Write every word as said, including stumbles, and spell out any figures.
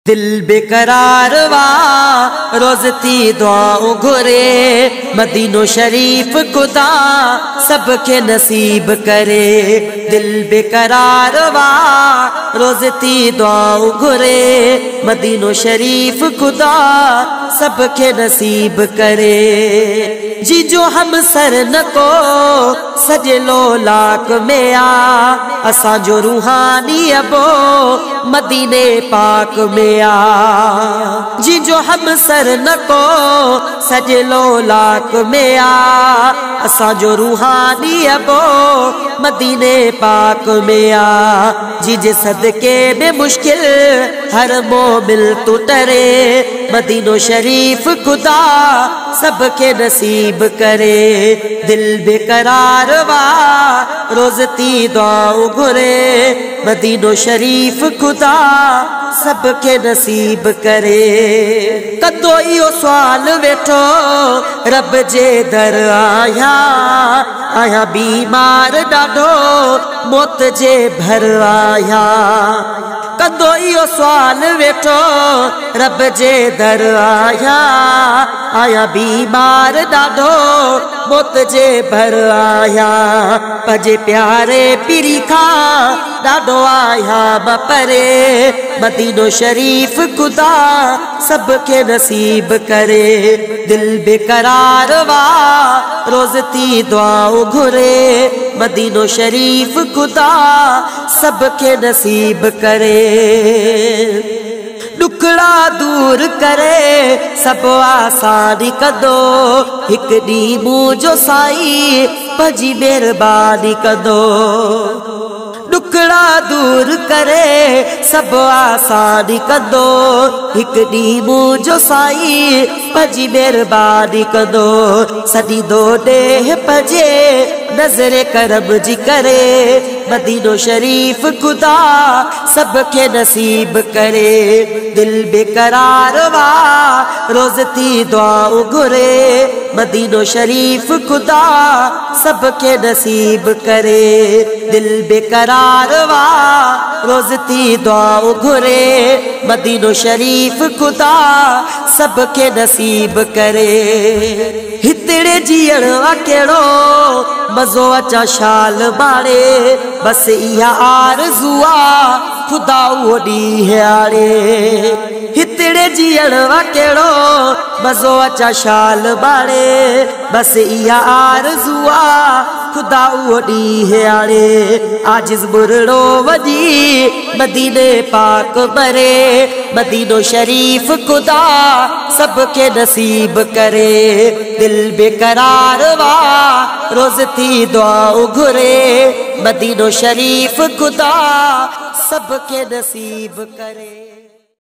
दिल बेकरार वा रोज थी दुआ घुरे मदीनो शरीफ खुदा सबके नसीब करे। दिल बेकरार वा रोज थी दुआ घुरे मदीनो शरीफ खुदा सबके नसीब करे। जी जो हम सर न को सजलो लाक में आ असा जो रूहानी अबो मदीने पाक में आ। जी जो हम सर न को सजलो लाक में आ असा जो रूहानी अबो मदीने पाक में आ। जी जे सदके में मुश्किल हर मोमिल तो टरे मदीनो शरीफ खुदा सबके नसीब करे। दिल बेकरार वा रोज थी दुआ घुरे मदीनो शरीफ खुदा सबके नसीब करे। कदो इहो सवाल वेठो रब जे दर आया आया बीमार ॾाढो मौत जे भर आया। कदो इहो सवाल वेठो रब जे दर आया आया बीमार ॾाढो मौत जे भर आया। पजे प्यारे पीरी खां ॾाढो आया बपरे मदीनो शरीफ खुदा सबके नसीब करे। दिल बेकरार वा रोज थी दुआ घुरे मदीनो शरीफ खुदा सबके नसीब करे। दुखड़ा दूर करे सब आसानी कदो हिक डी मुझो साई भजी मेहरबानी कदो। दुखड़ा दूर करे सब आसानी कदो हिक डी मुझो साई भजी मेहरबानी कदो। सदी दो डेह पजे नजरे करम जी करे मदीनो शरीफ खुदा सबके नसीब करे। दिल बेकरार वा रोज थी दुआ घुरे मदीनो शरीफ खुदा सबके नसीब करे। दिल बेकरार वा रोज थी दुआ घुरे मदीनो शरीफ खुदा सबके नसीब करे। हितड़े जीअण केड़ो मज़ो अचा शाल मारे बस इहा आरज़ुआ खुदा उहो ॾींहुं आड़े। हितड़े जीअण केड़ो मज़ो अचा शाल मारे बस इहा आरज़ुआ खुदा उहो ॾींहुं आड़े। आजिज़ बुरड़ो वजी मदीने पाक मरे मदीनो शरीफ खुदा सबके नसीब करे। दिल बेकरार वा रोज थी दुआ घुरे मदीनो शरीफ खुदा सबके नसीब करे।